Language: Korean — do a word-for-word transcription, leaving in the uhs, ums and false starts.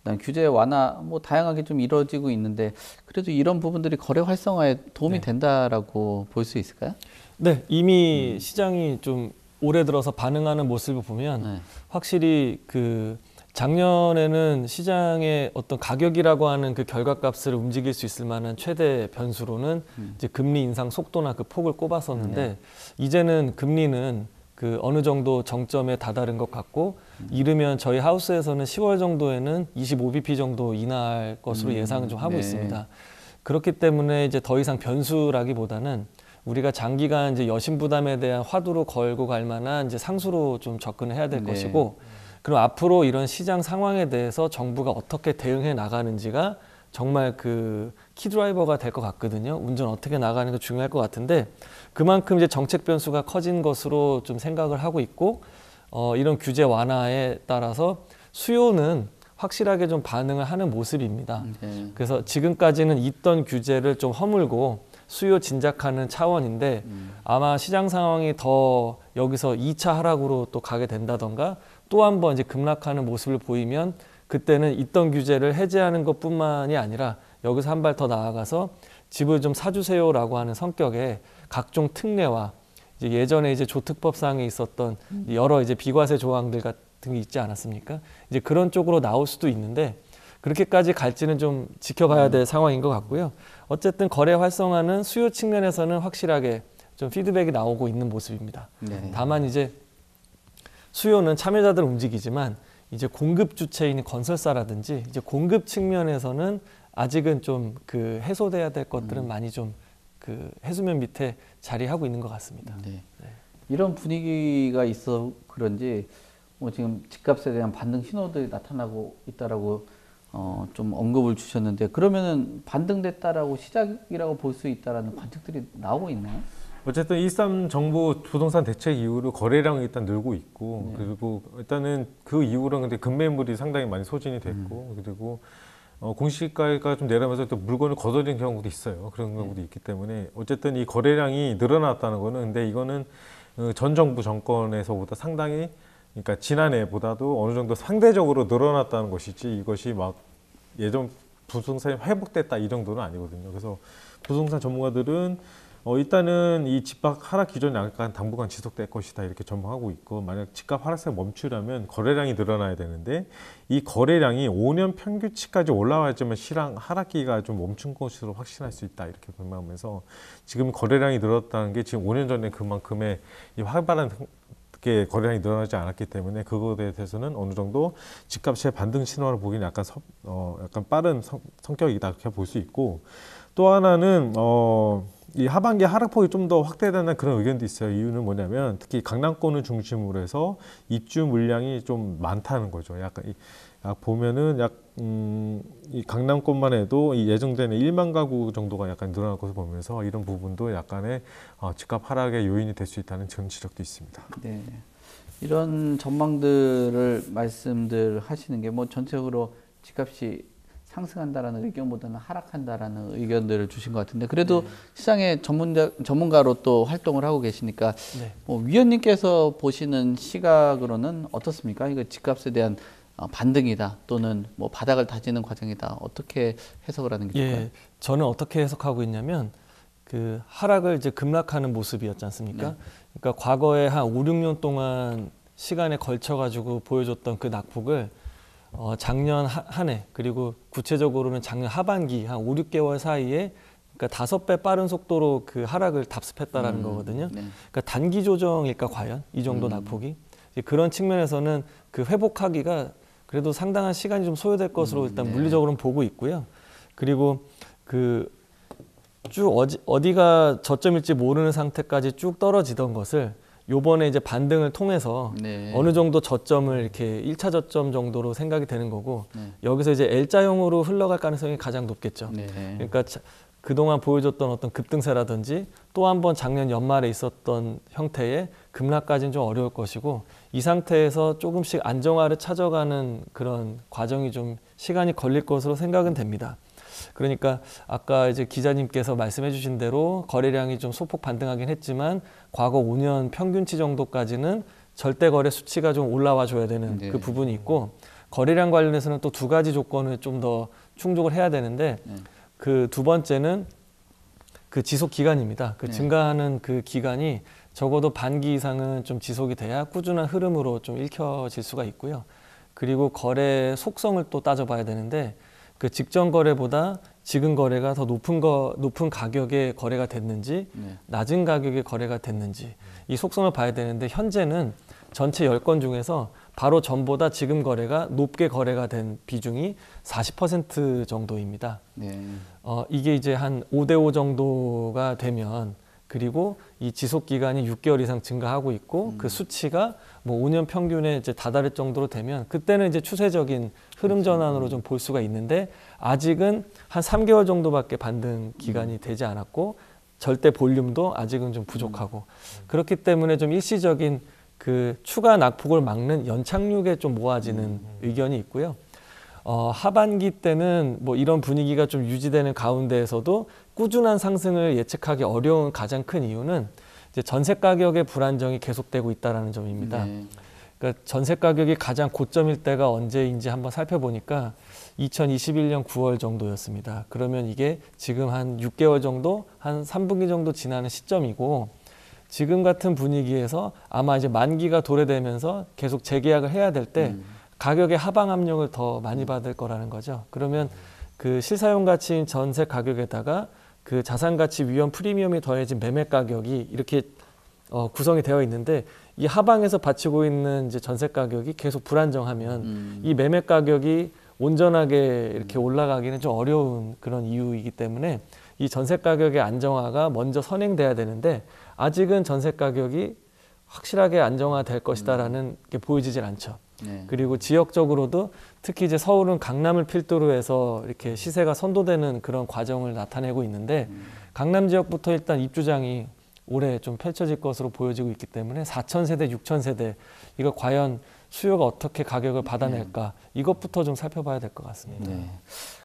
그다음 규제 완화 뭐 다양하게 좀 이루어지고 있는데 그래도 이런 부분들이 거래 활성화에 도움이 네. 된다라고 볼 수 있을까요? 네, 이미 음. 시장이 좀 올해 들어서 반응하는 모습을 보면 네. 확실히 그 작년에는 시장의 어떤 가격이라고 하는 그 결과값을 움직일 수 있을 만한 최대 변수로는 음. 이제 금리 인상 속도나 그 폭을 꼽았었는데 네. 이제는 금리는 그 어느 정도 정점에 다다른 것 같고 이르면 저희 하우스에서는 시월 정도에는 이십오 비피 정도 인하할 것으로 음. 예상을 좀 하고 네. 있습니다. 그렇기 때문에 이제 더 이상 변수라기보다는 우리가 장기간 이제 여신 부담에 대한 화두로 걸고 갈 만한 이제 상수로 좀 접근을 해야 될 네. 것이고, 그리고 앞으로 이런 시장 상황에 대해서 정부가 어떻게 대응해 나가는지가 정말 그 키드라이버가 될 것 같거든요. 운전 어떻게 나가는 게 중요할 것 같은데 그만큼 이제 정책 변수가 커진 것으로 좀 생각을 하고 있고, 어, 이런 규제 완화에 따라서 수요는 확실하게 좀 반응을 하는 모습입니다. 네. 그래서 지금까지는 있던 규제를 좀 허물고 수요 진작하는 차원인데 음. 아마 시장 상황이 더 여기서 이 차 하락으로 또 가게 된다던가 또 한 번 이제 급락하는 모습을 보이면 그때는 있던 규제를 해제하는 것뿐만이 아니라 여기서 한 발 더 나아가서 집을 좀 사주세요라고 하는 성격의 각종 특례와 이제 예전에 이제 조특법상에 있었던 여러 이제 비과세 조항들 같은 게 있지 않았습니까? 이제 그런 쪽으로 나올 수도 있는데 그렇게까지 갈지는 좀 지켜봐야 될 상황인 것 같고요. 어쨌든 거래 활성화는 수요 측면에서는 확실하게 좀 피드백이 나오고 있는 모습입니다. 네. 다만 이제 수요는 참여자들 움직이지만 이제 공급 주체인 건설사라든지 이제 공급 측면에서는 아직은 좀 그 해소돼야 될 것들은 음. 많이 좀 그 해수면 밑에 자리하고 있는 것 같습니다. 네. 네. 이런 분위기가 있어 그런지 뭐 지금 집값에 대한 반등 신호들이 나타나고 있다라고 어, 좀 언급을 주셨는데 그러면은 반등됐다라고 시작이라고 볼 수 있다라는 관측들이 나오고 있나요? 어쨌든 일삼 정부 부동산 대책 이후로 거래량이 일단 늘고 있고 네. 그리고 일단은 그 이후로 근데 급매물이 상당히 많이 소진이 됐고 음. 그리고 어, 공시가가 좀 내려면서 또 물건을 거둬들인 경우도 있어요. 그런 네. 경우도 있기 때문에 어쨌든 이 거래량이 늘어났다는 거는 근데 이거는 어, 전 정부 정권에서보다 상당히 그러니까 지난해보다도 어느 정도 상대적으로 늘어났다는 것이지 이것이 막 예전 부동산이 회복됐다 이 정도는 아니거든요. 그래서 부동산 전문가들은 어, 일단은 이 집값 하락 기존이 약간 당분간 지속될 것이다 이렇게 전망하고 있고 만약 집값 하락세가 멈추려면 거래량이 늘어나야 되는데 이 거래량이 오 년 평균치까지 올라와야지만 시장 하락기가 좀 멈춘 것으로 확신할 수 있다 이렇게 전망하면서 지금 거래량이 늘었다는 게 지금 오 년 전에 그만큼의 이 활발한 게 거래량이 늘어나지 않았기 때문에 그것에 대해서는 어느 정도 집값의 반등 신호를 보기는 약간 서, 어, 약간 빠른 성, 성격이다 이렇게 볼 수 있고 또 하나는 어, 이 하반기 하락폭이 좀 더 확대되는 그런 의견도 있어요. 이유는 뭐냐면 특히 강남권을 중심으로 해서 입주 물량이 좀 많다는 거죠. 약간 이, 약 보면은 약, 음, 이 강남권만 해도 이 예정되는 일만 가구 정도가 약간 늘어날 것을 보면서 이런 부분도 약간의 어, 집값 하락의 요인이 될 수 있다는 그런 지적도 있습니다. 네. 이런 전망들을 말씀들 하시는 게 뭐 전체적으로 집값이 상승한다라는 의견보다는 하락한다라는 의견들을 주신 것 같은데 그래도 네. 시장의 전문가, 전문가로 또 활동을 하고 계시니까 네. 뭐 위원님께서 보시는 시각으로는 어떻습니까? 이거 집값에 대한 어, 반등이다 또는 뭐 바닥을 다지는 과정이다 어떻게 해석을 하는 게 좋을까요? 예, 저는 어떻게 해석하고 있냐면 그 하락을 이제 급락하는 모습이었지 않습니까? 네. 그러니까 과거에 한 오, 육 년 동안 시간에 걸쳐 가지고 보여줬던 그 낙폭을 어, 작년 한 해 그리고 구체적으로는 작년 하반기 한 오, 육 개월 사이에 그러니까 다섯 배 빠른 속도로 그 하락을 답습했다라는 음, 거거든요. 네. 그러니까 단기 조정일까 과연 이 정도 음. 낙폭이 이제 그런 측면에서는 그 회복하기가 그래도 상당한 시간이 좀 소요될 것으로 음, 일단 네. 물리적으로는 보고 있고요. 그리고 그 쭉 어디, 어디가 저점일지 모르는 상태까지 쭉 떨어지던 것을 요번에 이제 반등을 통해서 네. 어느 정도 저점을 이렇게 일 차 저점 정도로 생각이 되는 거고 네. 여기서 이제 L자형으로 흘러갈 가능성이 가장 높겠죠. 네. 그러니까 자, 그동안 보여줬던 어떤 급등세라든지 또 한 번 작년 연말에 있었던 형태의 급락까지는 좀 어려울 것이고 이 상태에서 조금씩 안정화를 찾아가는 그런 과정이 좀 시간이 걸릴 것으로 생각은 됩니다. 그러니까 아까 이제 기자님께서 말씀해 주신 대로 거래량이 좀 소폭 반등하긴 했지만 과거 오 년 평균치 정도까지는 절대 거래 수치가 좀 올라와 줘야 되는 네. 그 부분이 있고 거래량 관련해서는 또 두 가지 조건을 좀 더 충족을 해야 되는데 네. 그 두 번째는 그 지속 기간입니다. 그 네. 증가하는 그 기간이 적어도 반기 이상은 좀 지속이 돼야 꾸준한 흐름으로 좀 읽혀질 수가 있고요. 그리고 거래 속성을 또 따져봐야 되는데 그 직전 거래보다 지금 거래가 더 높은 거 높은 가격에 거래가 됐는지 네. 낮은 가격에 거래가 됐는지 이 속성을 봐야 되는데 현재는 전체 열 건 중에서 바로 전보다 지금 거래가 높게 거래가 된 비중이 사십 퍼센트 정도입니다. 네. 어, 이게 이제 한 오 대 오 정도가 되면 그리고 이 지속 기간이 육 개월 이상 증가하고 있고 음. 그 수치가 뭐 오 년 평균에 이제 다다를 정도로 되면 그때는 이제 추세적인 흐름 전환으로 좀 볼 수가 있는데 아직은 한 삼 개월 정도밖에 반등 기간이 되지 않았고 절대 볼륨도 아직은 좀 부족하고 그렇기 때문에 좀 일시적인 그 추가 낙폭을 막는 연착륙에 좀 모아지는 의견이 있고요. 어, 하반기 때는 뭐 이런 분위기가 좀 유지되는 가운데에서도 꾸준한 상승을 예측하기 어려운 가장 큰 이유는 이제 전세 가격의 불안정이 계속되고 있다는 점입니다. 네. 그러니까 전세 가격이 가장 고점일 때가 언제인지 한번 살펴보니까 이천이십일 년 구월 정도였습니다. 그러면 이게 지금 한 육 개월 정도, 한 삼 분기 정도 지나는 시점이고 지금 같은 분위기에서 아마 이제 만기가 도래되면서 계속 재계약을 해야 될 때 음. 가격의 하방 압력을 더 많이 받을 거라는 거죠. 그러면 그 실사용 가치인 전세 가격에다가 그 자산 가치 위험 프리미엄이 더해진 매매 가격이 이렇게 어, 구성이 되어 있는데 이 하방에서 받치고 있는 이제 전세 가격이 계속 불안정하면 음. 이 매매 가격이 온전하게 이렇게 올라가기는 좀 어려운 그런 이유이기 때문에 이 전세 가격의 안정화가 먼저 선행돼야 되는데 아직은 전세 가격이 확실하게 안정화될 것이다라는 게 보여지질 않죠. 네. 그리고 지역적으로도 특히 이제 서울은 강남을 필두로 해서 이렇게 시세가 선도되는 그런 과정을 나타내고 있는데 강남 지역부터 일단 입주장이 올해 좀 펼쳐질 것으로 보여지고 있기 때문에 사천 세대, 육천 세대 이거 과연 수요가 어떻게 가격을 받아낼까 이것부터 좀 살펴봐야 될 것 같습니다. 네.